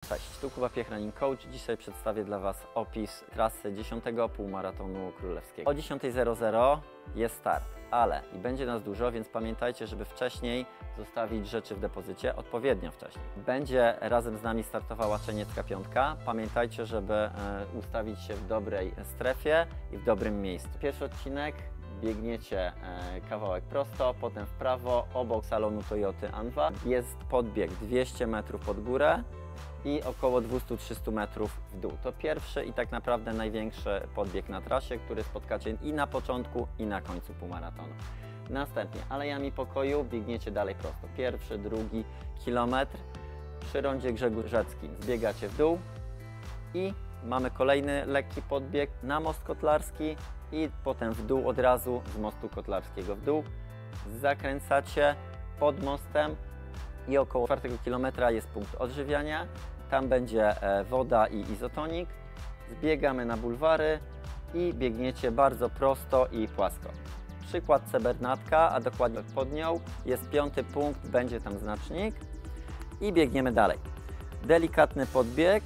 Cześć, tu Kuba Piech, Running Coach. Dzisiaj przedstawię dla Was opis trasy 10. półmaratonu królewskiego. O 10:00 jest start, ale i będzie nas dużo, więc pamiętajcie, żeby wcześniej zostawić rzeczy w depozycie, odpowiednio wcześniej. Będzie razem z nami startowała Czeniecka Piątka. Pamiętajcie, żeby ustawić się w dobrej strefie i w dobrym miejscu. Pierwszy odcinek biegniecie kawałek prosto, potem w prawo, obok salonu Toyoty Anwa. Jest podbieg 200 metrów pod górę i około 200-300 metrów w dół. To pierwszy i tak naprawdę największy podbieg na trasie, który spotkacie i na początku, i na końcu półmaratonu. Następnie Alejami Pokoju biegniecie dalej prosto. Pierwszy, drugi kilometr. Przy rondzie Grzegorzeckim zbiegacie w dół i mamy kolejny lekki podbieg na Most Kotlarski i potem w dół od razu z Mostu Kotlarskiego w dół. Zakręcacie pod mostem i około 4 kilometra jest punkt odżywiania. Tam będzie woda i izotonik. Zbiegamy na bulwary i biegniecie bardzo prosto i płasko. Przy kładce Bernatka, a dokładnie pod nią jest 5. punkt, będzie tam znacznik i biegniemy dalej. Delikatny podbieg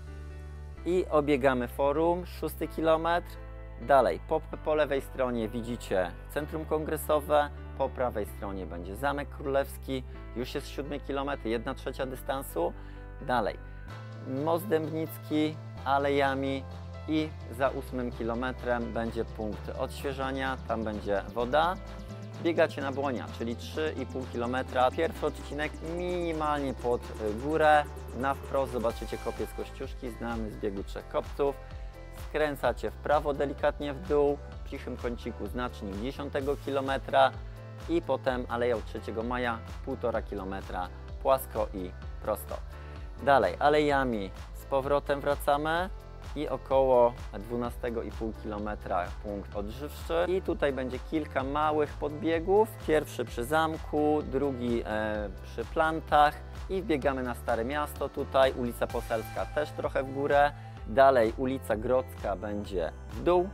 i obiegamy forum, 6 kilometr. Dalej, po lewej stronie widzicie Centrum Kongresowe, po prawej stronie będzie Zamek Królewski, już jest 7 km, 1/3 dystansu. Dalej, Most Dębnicki, Alejami i za 8 km będzie punkt odświeżania, tam będzie woda. Biegacie na Błonia, czyli 3,5 km. Pierwszy odcinek minimalnie pod górę, na wprost zobaczycie kopiec Kościuszki, znamy z biegu 3 kopców. Skręcacie w prawo delikatnie w dół, w cichym kąciku znacznik 10 km i potem Aleją 3 Maja 1,5 km płasko i prosto. Dalej alejami z powrotem wracamy i około 12,5 km punkt odżywczy i tutaj będzie kilka małych podbiegów. Pierwszy przy zamku, drugi przy plantach i wbiegamy na Stare Miasto. Tutaj ulica Poselska też trochę w górę. Dalej ulica Grodzka będzie w dół,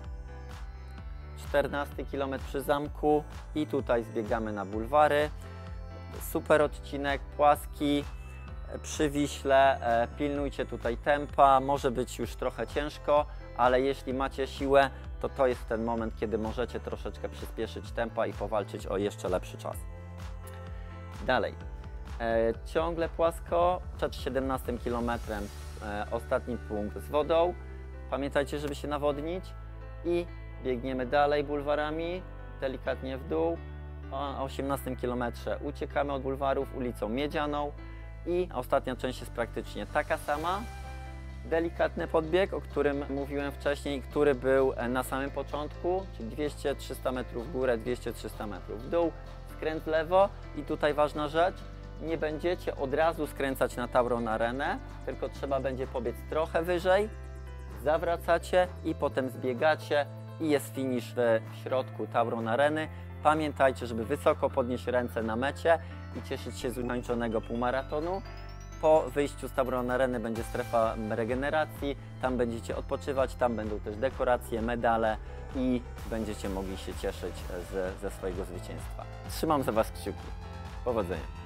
14 km przy zamku i tutaj zbiegamy na bulwary. Super odcinek, płaski, przy Wiśle, pilnujcie tutaj tempa, może być już trochę ciężko, ale jeśli macie siłę, to jest ten moment, kiedy możecie troszeczkę przyspieszyć tempa i powalczyć o jeszcze lepszy czas. Dalej, ciągle płasko, przed 17 km ostatni punkt z wodą. Pamiętajcie, żeby się nawodnić i biegniemy dalej bulwarami, delikatnie w dół. O 18 km uciekamy od bulwarów ulicą Miedzianą i ostatnia część jest praktycznie taka sama. Delikatny podbieg, o którym mówiłem wcześniej, który był na samym początku, czyli 200-300 metrów w górę, 200-300 metrów w dół, skręt w lewo i tutaj ważna rzecz, nie będziecie od razu skręcać na Tauron Arenę, tylko trzeba będzie pobiec trochę wyżej, zawracacie i potem zbiegacie i jest finisz w środku Tauron Areny. Pamiętajcie, żeby wysoko podnieść ręce na mecie i cieszyć się z ukończonego półmaratonu. Po wyjściu z Tauron Areny będzie strefa regeneracji, tam będziecie odpoczywać, tam będą też dekoracje, medale i będziecie mogli się cieszyć ze swojego zwycięstwa. Trzymam za Was kciuki. Powodzenia!